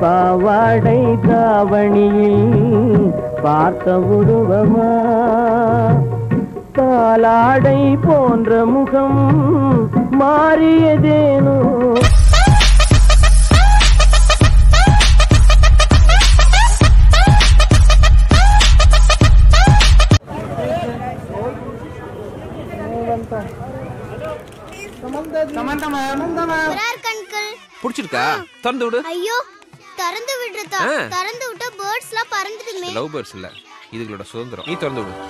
பாவாடை தாவணியில் பார்த்த உருவமா பாலாடை போன்ற முகம் மாறியதேனோ புடிச்சிருக்கா? திறந்து விடு. ஐயோ திறந்து விடுறதா? திறந்து விட்டா பேர்ட்ஸ்லாம் பறந்துடுமே. லவ் பேர்ட்ஸ் இல்ல, இதுகளோட சுதந்திரம். நீ திறந்து விடு.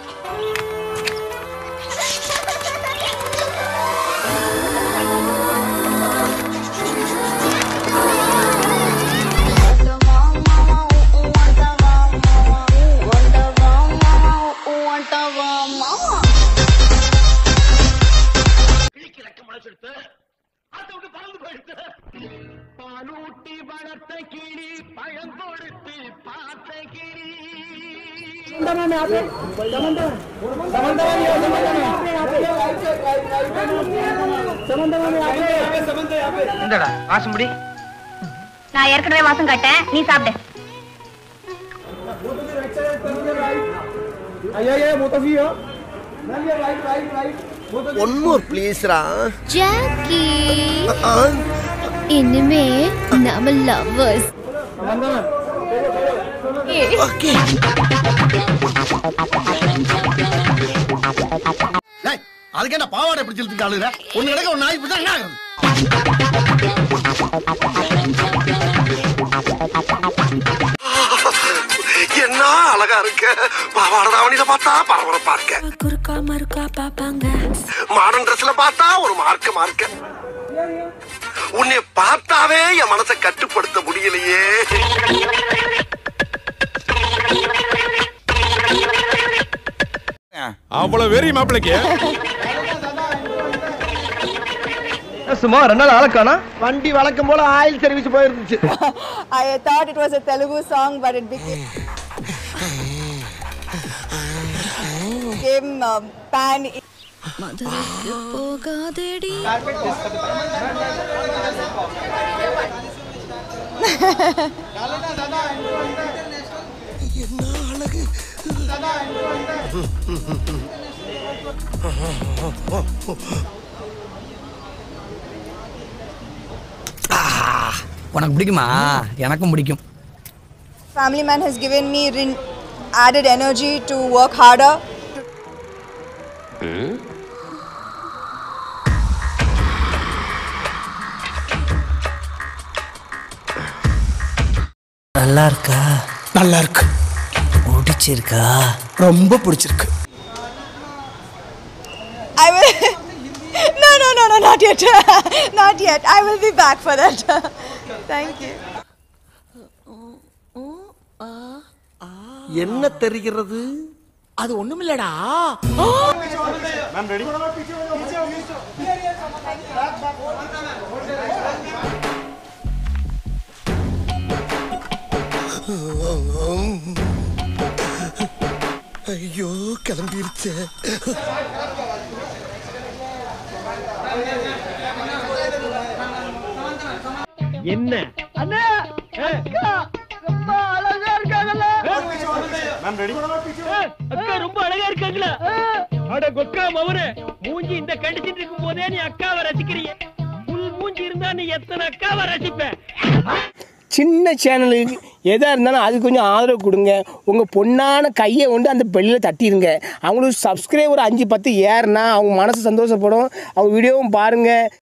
நான் ஏற்கனவே வாசம் காட்டேன், நீ சாப்பிடு. One more please ra. Jackie. இனிமே நாம lovers. Okay. டேய், அதுக்கு என்ன பாவாடை எப்படி இழுத்துட்டு ஆளுற? ஒன்னு கிடக்க ஒரு நாய் பிடிச்சா என்ன ஆகும்? என்ன அழகா இருக்கு. பாவாடை தாவணியில பார்த்தா பரபரப்பா இருக்கு. குறுக்கா மறுக்கா பாப்பாங்க. மாடர்ன் ட்ரெஸ்ல பார்த்தா ஒரு மார்க்க. உன்னை பார்த்தாவே என் மனசை கட்டுப்படுத்த முடியலையே. அவ்வளவு வெறி மாப்பிளைக்கு சும்மா 2 நாள் ஆளக்கானா வண்டி வழக்கம் போல ஆயில் சர்வீஸ் போயிருந்துச்சு. I thought it was a Telugu song, but it became pan. மதுரைக்கு போகாதேடி. என்ன அழகு. உனக்கு பிடிக்குமா? எனக்கும் பிடிக்கும். Family man has given me added energy to work harder. நல்லா இருக்கா? நல்லா இருக்கு. பிடிச்சிருக்கா? ரொம்ப பிடிச்சிருக்கு. I will. No, not yet. Not yet. I will be back for that. Thank you. என்ன தெரிகிறது? அது ஒண்ணுமில்லடா. Ma'am ready? ஐயோ கிளம்பிருச்சே. என்ன அண்ணா அக்கா ரொம்ப அழகா இருக்காங்கல்ல. Ma'am ready? அக்கா ரொம்ப அழகா இருக்காங்களா? அட கொக்கா மவனே, மூஞ்சி இந்த கண்டிச்சிட்டு இருக்கும் போதே நீ அக்காவை ரசிக்கிறீங்க. புல் மூஞ்சி இருந்தா நீ எத்தனை அக்காவை ரசிப்ப? சின்ன சேனலுக்கு எதாக இருந்தாலும் அது கொஞ்சம் ஆதரவு கொடுங்க. உங்கள் பொண்ணான கையை கொண்டு அந்த பெல்லில் தட்டிடுங்க. அவங்களுக்கு சப்ஸ்கிரைபர் 5-10 ஏறுனா அவங்க மனசு சந்தோஷப்படும். அவங்க வீடியோவும் பாருங்கள்.